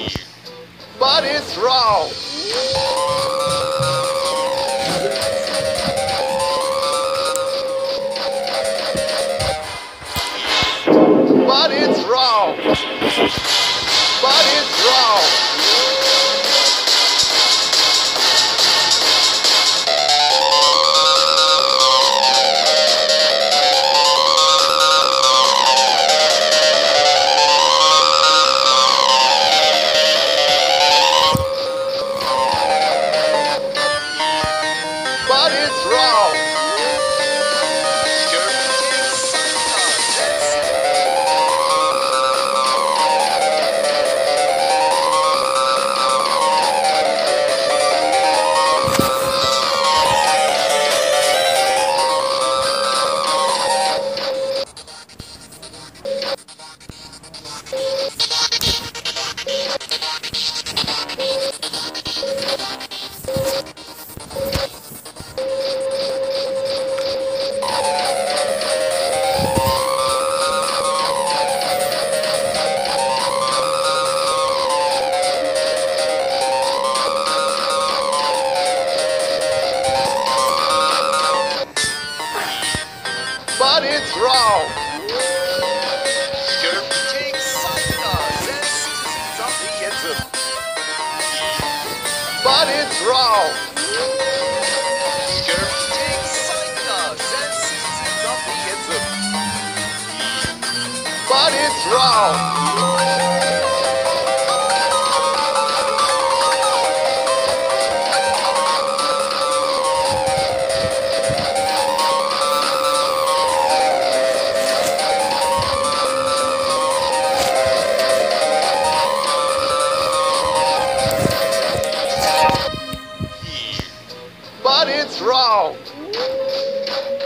But it's wrong. But it's wrong. But it's wrong. But it's wrong. But it's wrong. But it's wrong. But it's wrong. But it's wrong.